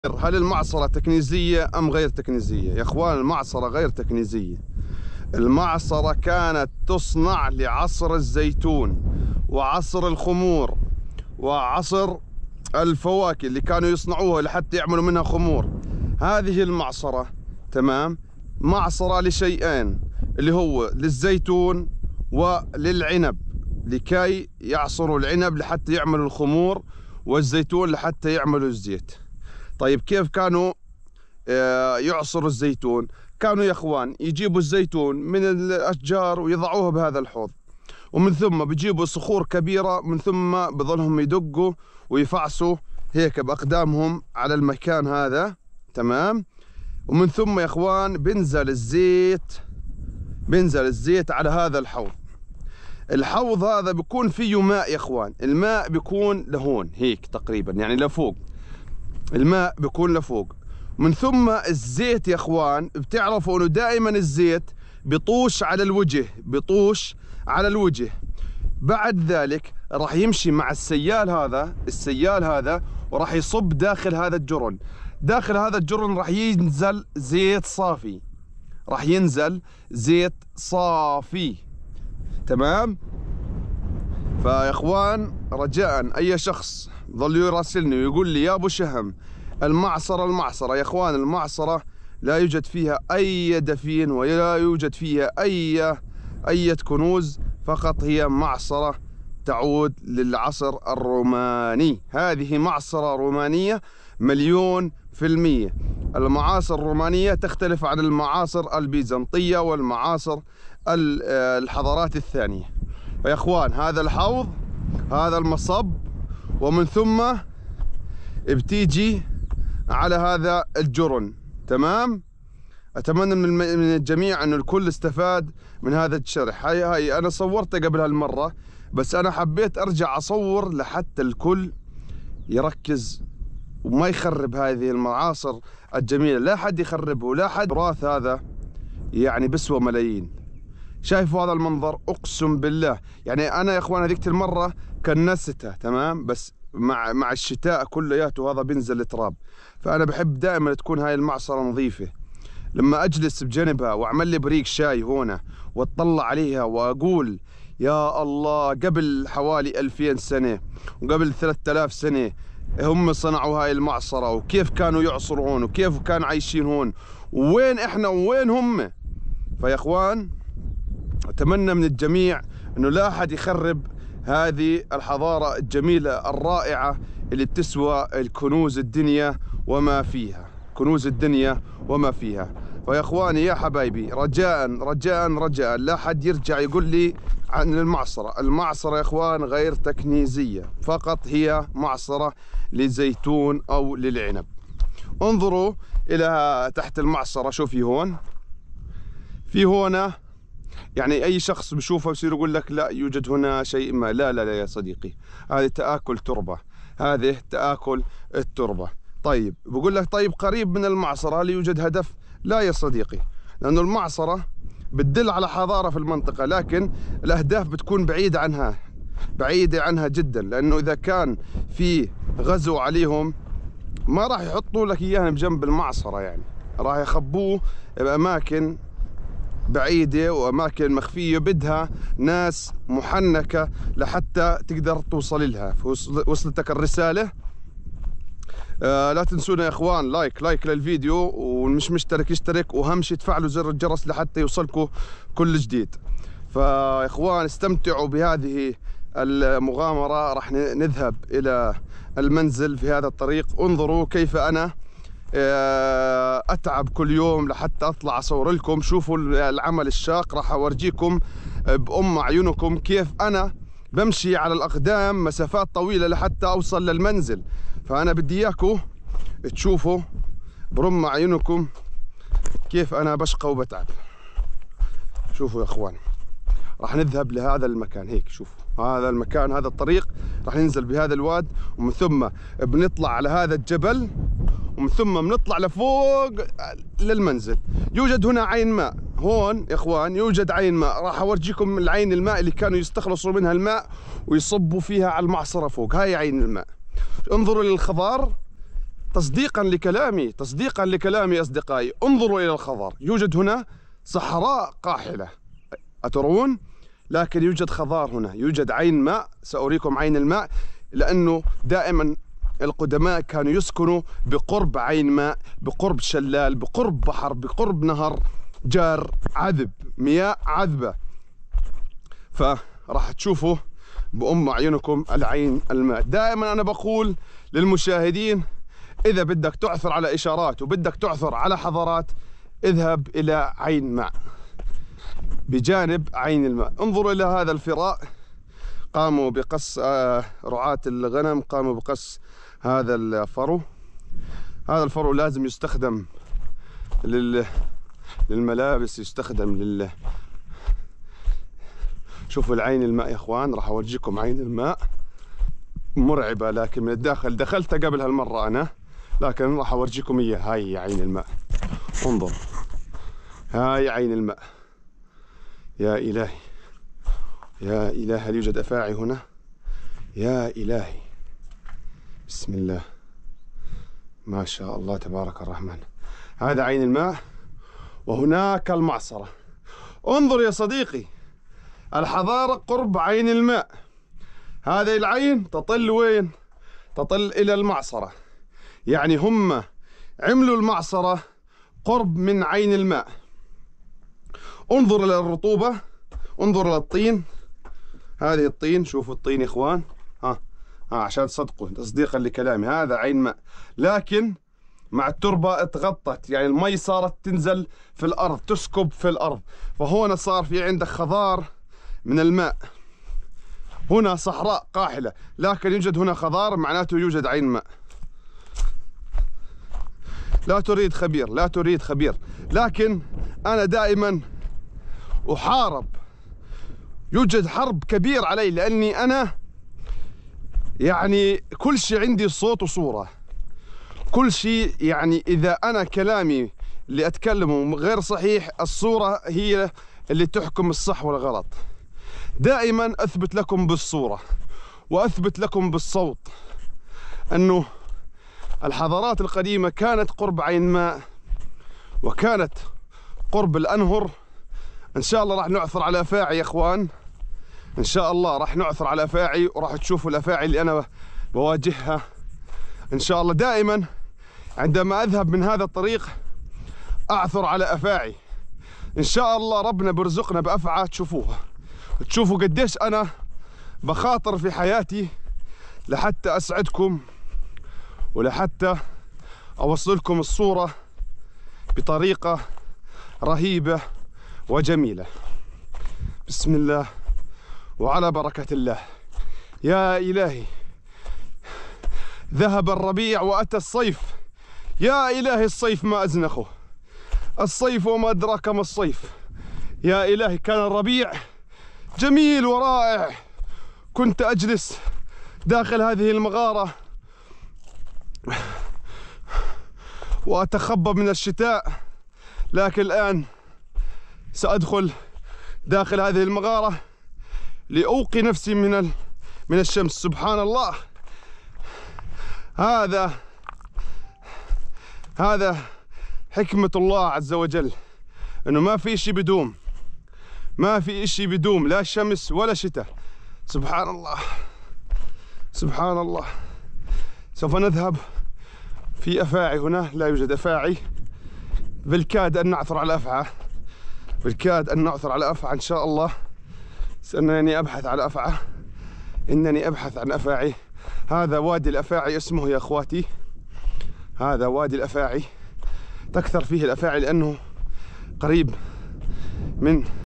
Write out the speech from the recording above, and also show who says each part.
Speaker 1: هل المعصرة تكنيزية أم غير تكنيزية؟ يا إخوان المعصرة غير تكنيزية. المعصرة كانت تصنع لعصر الزيتون وعصر الخمور وعصر الفواكه اللي كانوا يصنعوها لحتى يعملوا منها خمور. هذه المعصرة تمام معصرة لشيئين، اللي هو للزيتون وللعنب، لكي يعصروا العنب لحتى يعملوا الخمور والزيتون لحتى يعملوا الزيت. طيب كيف كانوا يعصروا الزيتون؟ كانوا يا اخوان يجيبوا الزيتون من الاشجار ويضعوها بهذا الحوض، ومن ثم بيجيبوا صخور كبيرة، من ثم بظلهم يدقوا ويفعصوا هيك باقدامهم على المكان هذا تمام. ومن ثم يا اخوان بينزل الزيت على هذا الحوض. الحوض هذا بيكون فيه ماء يا اخوان، الماء بيكون لهون هيك تقريبا، يعني لفوق، الماء بيكون لفوق. من ثم الزيت يا اخوان بتعرفوا انه دائما الزيت بيطوش على الوجه. بعد ذلك راح يمشي مع السيال هذا وراح يصب داخل هذا الجرن. داخل هذا الجرن راح ينزل زيت صافي، تمام. فيا اخوان رجاء اي شخص ظل يراسلني ويقول لي يا ابو شهم المعصرة يا اخوان، المعصرة لا يوجد فيها اي دفين ولا يوجد فيها اي كنوز، فقط هي معصرة تعود للعصر الروماني. هذه معصرة رومانية 100%. المعاصر الرومانية تختلف عن المعاصر البيزنطية والمعاصر الحضارات الثانية. يا اخوان هذا الحوض، هذا المصب، ومن ثم بتيجي على هذا الجرن تمام. اتمنى من الجميع انه الكل استفاد من هذا الشرح. هاي انا صورته قبل هالمرة، بس انا حبيت ارجع اصور لحتى الكل يركز وما يخرب هذه المعاصر الجميلة. لا حد يخربه، لا حد. التراث هذا يعني بسوى ملايين. شايفوا هذا المنظر؟ اقسم بالله يعني انا يا اخوان هذيك المرة كنستها تمام، بس مع الشتاء كلياته هذا بينزل تراب. فانا بحب دائما تكون هاي المعصرة نظيفة. لما اجلس بجنبها واعمل لي بريق شاي هنا واطلع عليها واقول يا الله، قبل حوالي 2000 سنة وقبل 3000 سنة هم صنعوا هاي المعصرة، وكيف كانوا يعصرون وكيف كانوا عايشين هون، وين احنا وين هم. فيا اخوان اتمنى من الجميع انه لا احد يخرب هذه الحضارة الجميلة الرائعة اللي بتسوى الكنوز الدنيا وما فيها، كنوز الدنيا وما فيها. فيا اخواني يا حبايبي رجاء لا حد يرجع يقول لي عن المعصرة يا اخوان غير تكنيزية، فقط هي معصرة للزيتون او للعنب. انظروا الى تحت المعصرة، شوفي هون، في هنا يعني اي شخص بشوفه بصير يقول لك لا يوجد هنا شيء ما. لا يا صديقي، هذه تآكل تربة، هذه تآكل التربة. طيب بقول لك طيب قريب من المعصرة هل يوجد هدف؟ لا يا صديقي، لأنه المعصرة بتدل على حضارة في المنطقة، لكن الأهداف بتكون بعيدة عنها جدا. لأنه إذا كان في غزو عليهم ما راح يحطوا لك إياها بجنب المعصرة، يعني راح يخبوه بأماكن بعيدة وأماكن مخفية، بدها ناس محنكة لحتى تقدر توصل لها. وصلتك الرسالة؟ لا تنسونا يا اخوان لايك للفيديو، ومش مشترك يشترك، واهم شيء تفعلوا زر الجرس لحتى يوصلكم كل جديد. فيا اخوان استمتعوا بهذه المغامرة. راح نذهب الى المنزل في هذا الطريق. انظروا كيف انا اتعب كل يوم لحتى اطلع اصور لكم. شوفوا العمل الشاق، راح اورجيكم بأم عيونكم كيف انا بمشي على الاقدام مسافات طويلة لحتى اوصل للمنزل. فأنا بدي إياكم تشوفوا برم عيونكم كيف أنا بشقى وبتعب. شوفوا يا إخوان، راح نذهب لهذا المكان هيك. شوفوا هذا المكان، هذا الطريق، راح ننزل بهذا الواد، ومن ثم بنطلع على هذا الجبل، ومن ثم بنطلع لفوق للمنزل. يوجد هنا عين ماء هون يا إخوان، يوجد عين ماء. راح أورجيكم العين الماء اللي كانوا يستخلصوا منها الماء ويصبوا فيها على المعصرة فوق. هاي عين الماء. انظروا للخضار، تصديقا لكلامي أصدقائي، انظروا إلى الخضار. يوجد هنا صحراء قاحلة أترون، لكن يوجد خضار هنا، يوجد عين ماء. سأريكم عين الماء، لأنه دائما القدماء كانوا يسكنوا بقرب عين ماء، بقرب شلال، بقرب بحر، بقرب نهر جار عذب، مياه عذبة. فراح تشوفوا بأم أعينكم العين الماء. دائما أنا بقول للمشاهدين، إذا بدك تعثر على إشارات وبدك تعثر على حضارات، اذهب إلى عين ماء بجانب عين الماء. انظروا إلى هذا الفراء، قاموا بقص رعاة الغنم قاموا بقص هذا الفرو. هذا الفرو لازم يستخدم للملابس، يستخدم شوفوا العين الماء يا اخوان. راح اورجيكم عين الماء مرعبة، لكن من الداخل دخلتها قبل هالمرة انا، لكن راح اورجيكم اياها. هاي عين الماء، انظر، هاي عين الماء. يا الهي يا الهي، هل يوجد افاعي هنا؟ يا الهي، بسم الله، ما شاء الله تبارك الرحمن. هذا عين الماء، وهناك المعصرة. انظر يا صديقي، الحضارة قرب عين الماء. هذه العين تطل وين؟ تطل إلى المعصرة، يعني هم عملوا المعصرة قرب من عين الماء. انظر إلى الرطوبة، انظر إلى الطين. هذه الطين، شوفوا الطين يا إخوان. عشان تصدقوا، تصديقا لكلامي، هذا عين ماء، لكن مع التربة اتغطت، يعني المي صارت تنزل في الأرض، تسكب في الأرض. فهنا صار في عندك خضار من الماء. هنا صحراء قاحلة، لكن يوجد هنا خضار، معناته يوجد عين ماء. لا تريد خبير، لا تريد خبير، لكن أنا دائما أحارب. يوجد حرب كبير علي، لأني أنا يعني كل شيء عندي صوت وصورة، كل شيء. يعني إذا أنا كلامي اللي أتكلمه غير صحيح، الصورة هي اللي تحكم الصح والغلط. دائما أثبت لكم بالصورة وأثبت لكم بالصوت أنه الحضارات القديمة كانت قرب عين ماء، وكانت قرب الأنهر. إن شاء الله راح نعثر على أفاعي يا إخوان، إن شاء الله راح نعثر على أفاعي، وراح تشوفوا الأفاعي اللي أنا بواجهها إن شاء الله. دائما عندما أذهب من هذا الطريق أعثر على أفاعي. إن شاء الله ربنا برزقنا بأفعى تشوفوها، تشوفوا قديش أنا بخاطر في حياتي لحتى أسعدكم، ولحتى أوصلكم الصورة بطريقة رهيبة وجميلة. بسم الله وعلى بركة الله. يا إلهي، ذهب الربيع وأتى الصيف. يا إلهي، الصيف ما أزنخه، الصيف وما أدراك ما الصيف. يا إلهي، كان الربيع جميل ورائع، كنت أجلس داخل هذه المغارة وأتخبى من الشتاء، لكن الآن سأدخل داخل هذه المغارة لأوقي نفسي من الشمس. سبحان الله، هذا حكمة الله عز وجل، انه ما في شيء بدوم، ما في شيء بدوم، لا شمس ولا شتاء. سبحان الله سبحان الله. سوف نذهب في أفاعي. هنا لا يوجد أفاعي، بالكاد أن نعثر على أفعى، بالكاد أن نعثر على أفعى. إن شاء الله سأنني أبحث على أفعى، إنني أبحث عن أفاعي. هذا وادي الأفاعي اسمه يا أخواتي، هذا وادي الأفاعي، تكثر فيه الأفاعي لأنه قريب من